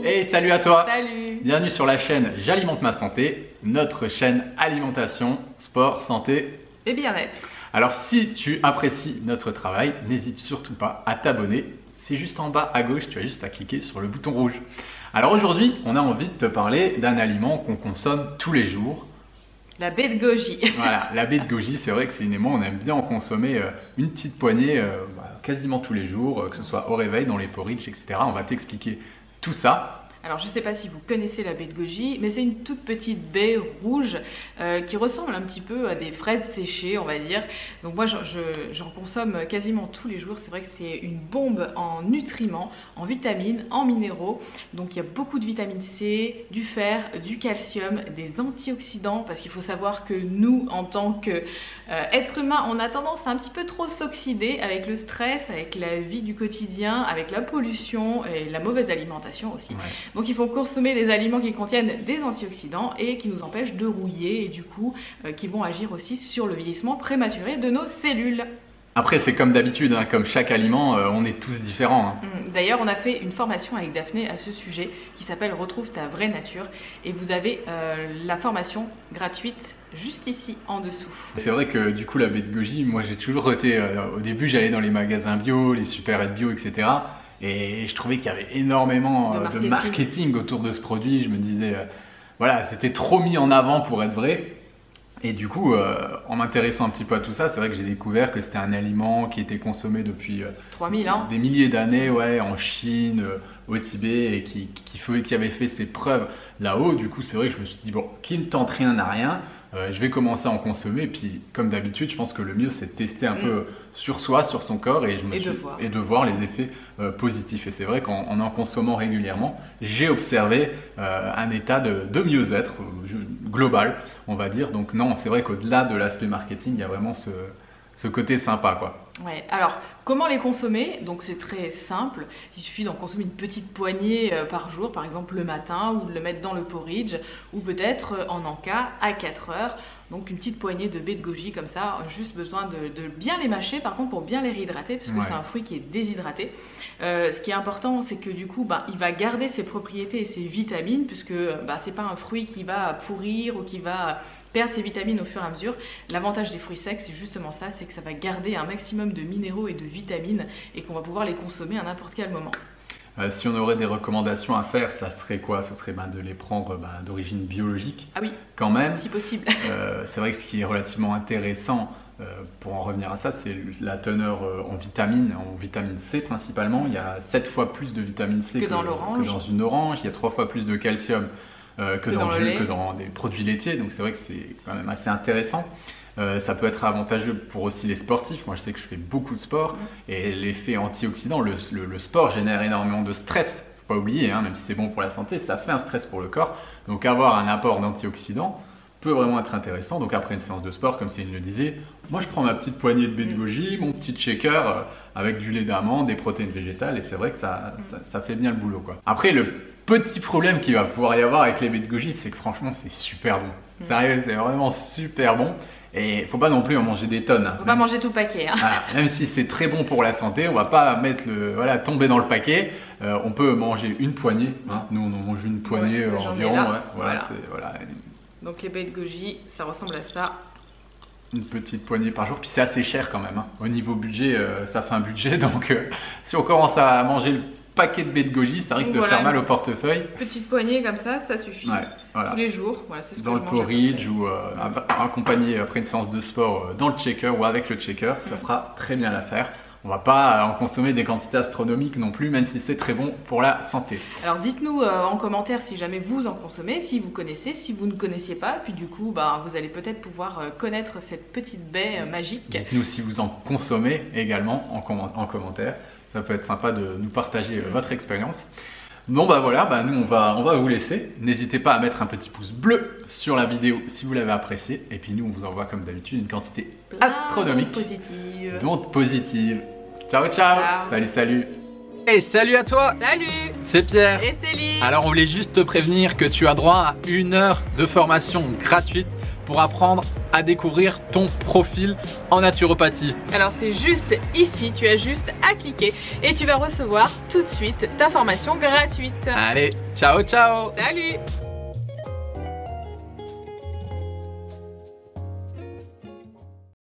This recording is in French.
Et salut à toi. Salut. Bienvenue sur la chaîne J'alimente ma santé, notre chaîne alimentation, sport, santé et bien-être. Alors si tu apprécies notre travail, n'hésite surtout pas à t'abonner. C'est juste en bas à gauche, tu as juste à cliquer sur le bouton rouge. Alors aujourd'hui, on a envie de te parler d'un aliment qu'on consomme tous les jours. La baie de goji. Voilà, la baie de goji, c'est vrai que c'est une aimant, on aime bien en consommer une petite poignée quasiment tous les jours, que ce soit au réveil, dans les porridge, etc. On va t'expliquer tout ça. Alors je ne sais pas si vous connaissez la baie de goji, mais c'est une toute petite baie rouge qui ressemble un petit peu à des fraises séchées, on va dire. Donc moi j'en consomme quasiment tous les jours. C'est vrai que c'est une bombe en nutriments, en vitamines, en minéraux. Donc il y a beaucoup de vitamine C, du fer, du calcium, des antioxydants, parce qu'il faut savoir que nous, en tant qu'êtres humains, on a tendance à un petit peu trop s'oxyder avec le stress, avec la vie du quotidien, avec la pollution et la mauvaise alimentation aussi. Ouais. Donc il faut consommer des aliments qui contiennent des antioxydants et qui nous empêchent de rouiller et du coup qui vont agir aussi sur le vieillissement prématuré de nos cellules. Après c'est comme d'habitude, hein, comme chaque aliment, on est tous différents. Hein. D'ailleurs on a fait une formation avec Daphné à ce sujet qui s'appelle Retrouve ta vraie nature et vous avez la formation gratuite juste ici en dessous. C'est vrai que du coup la baie de goji, moi j'ai toujours été, au début j'allais dans les magasins bio, les supérettes bio, etc. Et je trouvais qu'il y avait énormément de marketing autour de ce produit. Je me disais, voilà, c'était trop mis en avant pour être vrai. Et du coup, en m'intéressant un petit peu à tout ça, c'est vrai que j'ai découvert que c'était un aliment qui était consommé depuis 3000 ans. Des milliers d'années, ouais, en Chine, au Tibet, et qui avait fait ses preuves là-haut. Du coup, c'est vrai que je me suis dit, bon, qui ne tente rien n'a rien. Je vais commencer à en consommer, et puis comme d'habitude, je pense que le mieux c'est de tester un peu sur soi, sur son corps, et de voir les effets positifs. Et c'est vrai qu'en en consommant régulièrement, j'ai observé un état de mieux-être global, on va dire. Donc non, c'est vrai qu'au-delà de l'aspect marketing, il y a vraiment ce côté sympa, quoi. Ouais. Alors, comment les consommer? Donc c'est très simple, il suffit d'en consommer une petite poignée par jour, par exemple le matin, ou de le mettre dans le porridge, ou peut-être en encas à 4 heures. Donc une petite poignée de baies de goji comme ça, juste besoin de bien les mâcher par contre pour bien les réhydrater, parce que c'est un fruit qui est déshydraté. Ce qui est important, c'est que du coup, il va garder ses propriétés et ses vitamines, puisque c'est pas un fruit qui va pourrir ou qui va perdre ses vitamines au fur et à mesure. L'avantage des fruits secs, c'est justement ça, c'est que ça va garder un maximum de minéraux et de vitamines et qu'on va pouvoir les consommer à n'importe quel moment. Si on aurait des recommandations à faire, ça serait quoi? Ce serait de les prendre d'origine biologique. Ah oui, quand même. Si possible. C'est vrai que ce qui est relativement intéressant, pour en revenir à ça, c'est la teneur en vitamine C principalement. Il y a 7 fois plus de vitamine C que dans une orange. Il y a 3 fois plus de calcium que dans des produits laitiers. Donc c'est vrai que c'est quand même assez intéressant. Ça peut être avantageux pour aussi les sportifs. Moi je sais que je fais beaucoup de sport et l'effet antioxydant, le sport génère énormément de stress. Faut pas oublier, hein, même si c'est bon pour la santé, ça fait un stress pour le corps. Donc avoir un apport d'antioxydants peut vraiment être intéressant. Donc après une séance de sport, comme Céline le disait, moi je prends ma petite poignée de baie de goji, mon petit shaker avec du lait d'amande, des protéines végétales, et c'est vrai que ça fait bien le boulot, quoi. Après le petit problème qu'il va pouvoir y avoir avec les baies de goji, c'est que franchement c'est super bon. Sérieux, c'est vraiment super bon. Et faut pas non plus en manger des tonnes. Hein. Faut pas manger tout le paquet. Hein. Voilà, même si c'est très bon pour la santé, on va pas mettre tomber dans le paquet. On peut manger une poignée. Hein. Nous on en mange une poignée environ. Voilà. Donc les baies de goji, ça ressemble à ça. Une petite poignée par jour, puis c'est assez cher quand même. Hein. Au niveau budget, ça fait un budget. Donc si on commence à manger le paquet de baies de goji, ça risque de faire mal au portefeuille. Petite poignée comme ça suffit. Ouais, voilà. Tous les jours. Voilà, c'est ce dans que le porridge ou accompagné après une séance de sport dans le checker ou avec le checker, ça fera très bien l'affaire. On va pas en consommer des quantités astronomiques non plus, même si c'est très bon pour la santé. Alors dites-nous en commentaire si jamais vous en consommez, si vous connaissez, si vous ne connaissiez pas, puis du coup vous allez peut-être pouvoir connaître cette petite baie magique. Dites-nous si vous en consommez également en commentaire. Ça peut être sympa de nous partager votre expérience. Bon voilà, nous on va vous laisser. N'hésitez pas à mettre un petit pouce bleu sur la vidéo si vous l'avez appréciée. Et puis nous on vous envoie comme d'habitude une quantité astronomique d'ondes positives. Ciao. Salut. Et salut à toi. Salut. C'est Pierre. Et Céline. Alors on voulait juste te prévenir que tu as droit à 1 heure de formation gratuite pour apprendre à découvrir ton profil en naturopathie? Alors c'est juste ici, tu as juste à cliquer et tu vas recevoir tout de suite ta formation gratuite. Allez, ciao ciao. Salut.